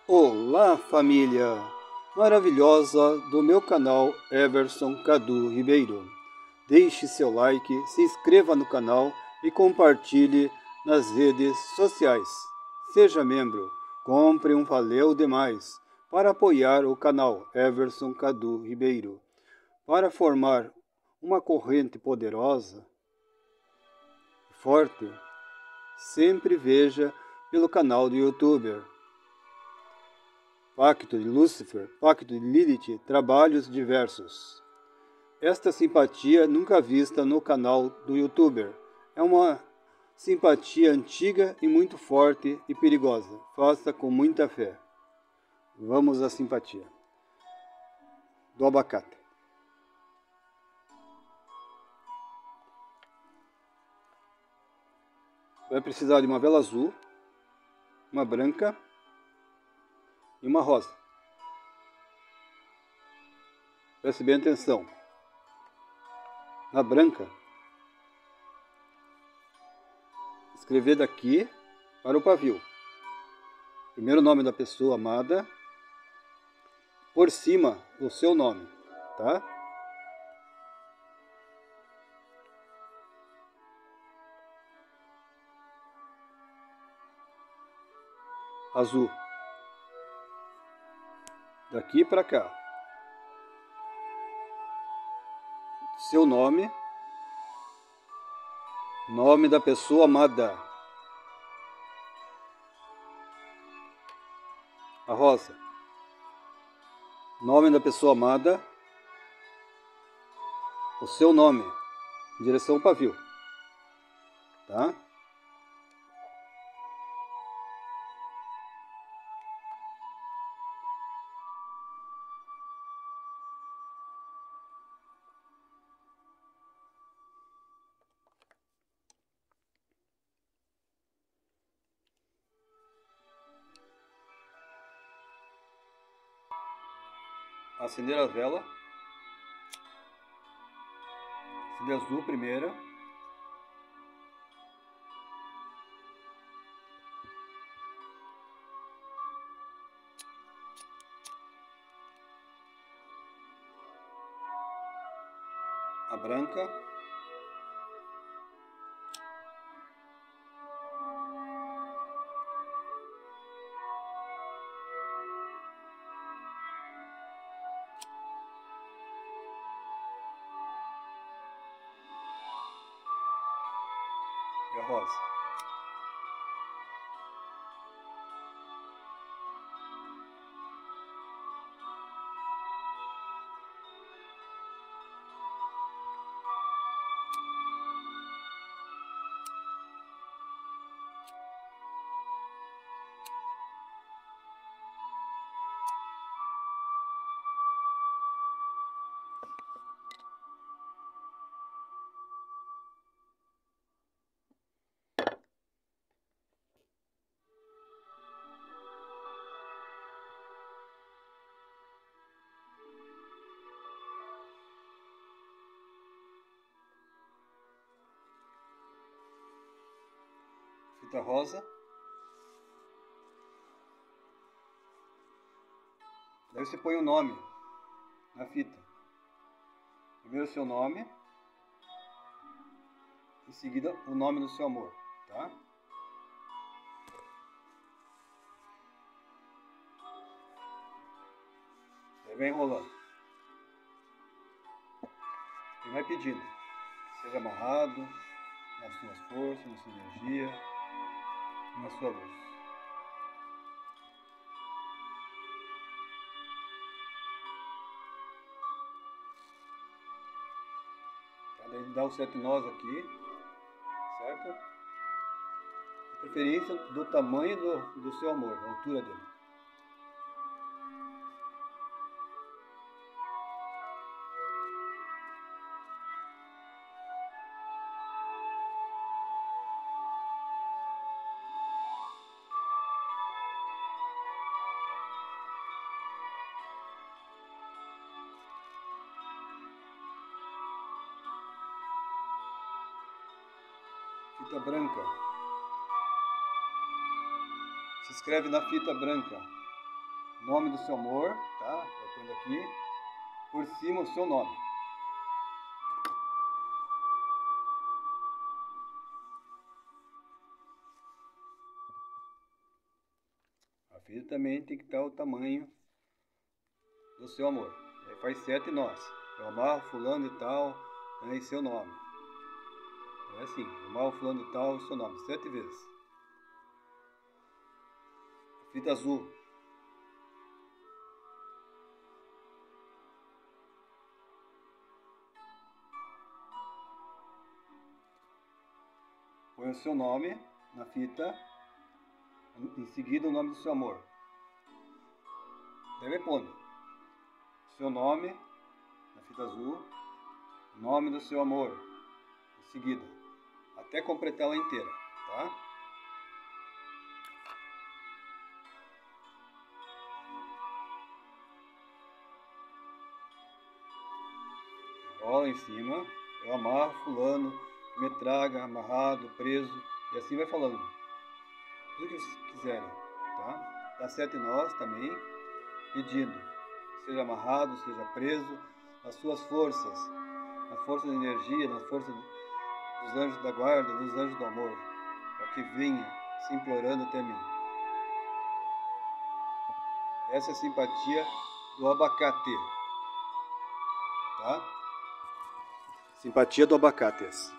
Olá, família maravilhosa do meu canal Everson Cadu Ribeiro. Deixe seu like, se inscreva no canal e compartilhe nas redes sociais. Seja membro, compre um Valeu Demais para apoiar o canal Everson Cadu Ribeiro. Para formar uma corrente poderosa e forte, sempre veja pelo canal do YouTuber Pacto de Lúcifer, Pacto de Lilith, trabalhos diversos. Esta simpatia nunca vista no canal do YouTuber. É uma simpatia antiga e muito forte e perigosa. Faça com muita fé. Vamos à simpatia. Do abacate. Vai precisar de uma vela azul, uma branca e uma rosa. Preste bem atenção. Na branca, escrever daqui para o pavio. Primeiro nome da pessoa amada, por cima o seu nome, tá? Azul. Daqui para cá. Seu nome. Nome da pessoa amada. A rosa. Nome da pessoa amada. O seu nome. Em direção ao pavio. Tá? Acender a vela. Acender azul primeiro. A branca. E a rosa. Fita rosa. Daí você põe o nome na fita. Primeiro o seu nome. Em seguida o nome do seu amor, tá? Daí vem enrolando. E vai pedindo. Seja amarrado nas suas forças, na sua energia, na sua luz. Daí dá os 7 nós aqui, certo? De preferência do tamanho do seu amor, a altura dele. Fita branca. Se inscreve na fita branca. o nome do seu amor, tá? Vai pondo aqui, por cima o seu nome. A fita também tem que estar o tamanho do seu amor. Aí faz 7 nós. Eu amarro fulano e tal, né, e seu nome. É assim, amarro fulano e tal, seu nome, 7 vezes. Fita azul. Põe o seu nome na fita, em seguida o nome do seu amor. Daí vai pondo seu nome na fita azul, nome do seu amor, em seguida, até completar ela inteira, tá? Rola em cima, eu amarro fulano, me traga, amarrado, preso, e assim vai falando. Tudo que vocês quiserem, tá? Dá 7 nós também, pedindo, seja amarrado, seja preso, as suas forças, na força da energia, na força dos anjos da guarda, dos anjos do amor, para que venha se implorando até mim. Essa é a simpatia do abacate, tá? Simpatia do abacates.